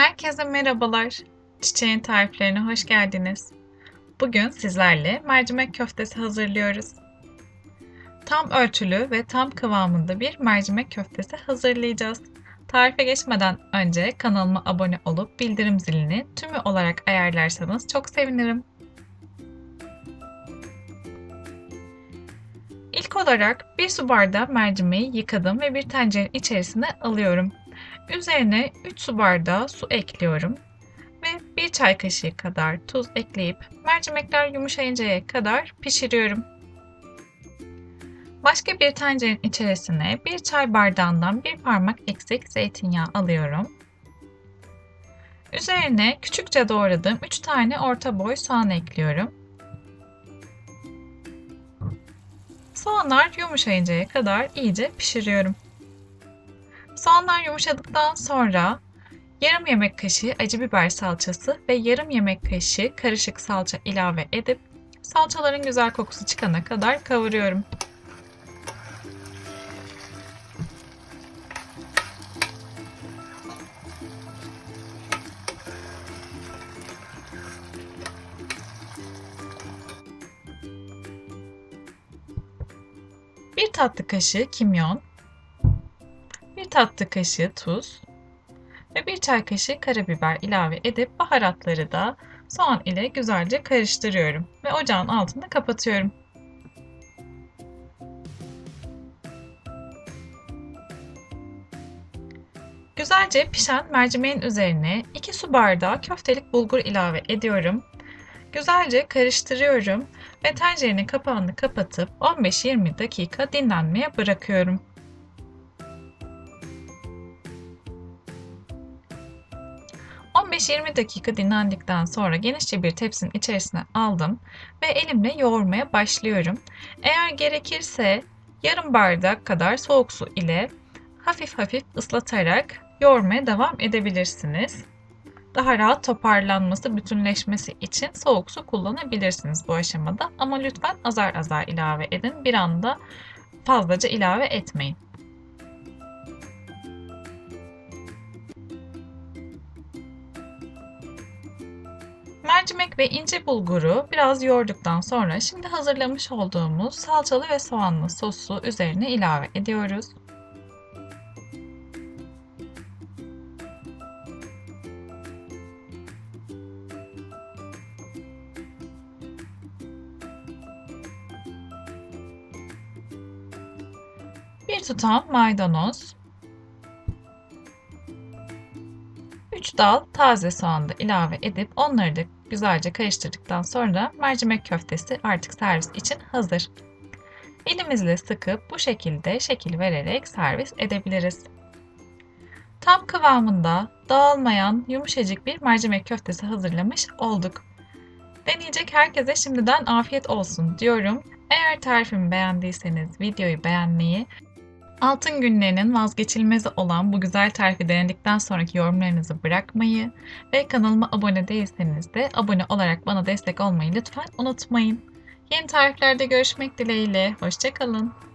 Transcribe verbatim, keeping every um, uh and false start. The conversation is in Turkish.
Herkese merhabalar. Çiçeğin tariflerine hoş geldiniz. Bugün sizlerle mercimek köftesi hazırlıyoruz. Tam ölçülü ve tam kıvamında bir mercimek köftesi hazırlayacağız. Tarife geçmeden önce kanalıma abone olup bildirim zilini tümü olarak ayarlarsanız çok sevinirim. İlk olarak bir su bardağı mercimeği yıkadım ve bir tencerenin içerisine alıyorum. Üzerine üç su bardağı su ekliyorum ve bir çay kaşığı kadar tuz ekleyip mercimekler yumuşayıncaya kadar pişiriyorum. Başka bir tencerenin içerisine bir çay bardağından bir parmak eksik zeytinyağı alıyorum. Üzerine küçükçe doğradığım üç tane orta boy soğan ekliyorum. Soğanlar yumuşayıncaya kadar iyice pişiriyorum. Soğanlar yumuşadıktan sonra yarım yemek kaşığı acı biber salçası ve yarım yemek kaşığı karışık salça ilave edip salçaların güzel kokusu çıkana kadar kavuruyorum. bir tatlı kaşığı kimyon, bir tatlı kaşığı tuz ve bir çay kaşığı karabiber ilave edip baharatları da soğan ile güzelce karıştırıyorum ve ocağın altını kapatıyorum. Güzelce pişen mercimeğin üzerine iki su bardağı köftelik bulgur ilave ediyorum. Güzelce karıştırıyorum ve tencerenin kapağını kapatıp on beş yirmi dakika dinlenmeye bırakıyorum. on beş yirmi dakika dinlendikten sonra genişçe bir tepsinin içerisine aldım ve elimle yoğurmaya başlıyorum. Eğer gerekirse yarım bardak kadar soğuk su ile hafif hafif ıslatarak yoğurmaya devam edebilirsiniz. Daha rahat toparlanması, bütünleşmesi için soğuk su kullanabilirsiniz bu aşamada. Ama lütfen azar azar ilave edin. Bir anda fazlaca ilave etmeyin. Mercimek ve ince bulguru biraz yoğurduktan sonra şimdi hazırlamış olduğumuz salçalı ve soğanlı sosu üzerine ilave ediyoruz. bir tutam maydanoz, üç dal taze soğan da ilave edip onları da güzelce karıştırdıktan sonra mercimek köftesi artık servis için hazır. Elimizle sıkıp bu şekilde şekil vererek servis edebiliriz. Tam kıvamında dağılmayan yumuşacık bir mercimek köftesi hazırlamış olduk. Deneyecek herkese şimdiden afiyet olsun diyorum. Eğer tarifimi beğendiyseniz videoyu beğenmeyi, altın günlerinin vazgeçilmezi olan bu güzel tarifi denedikten sonraki yorumlarınızı bırakmayı ve kanalıma abone değilseniz de abone olarak bana destek olmayı lütfen unutmayın. Yeni tariflerde görüşmek dileğiyle. Hoşça kalın.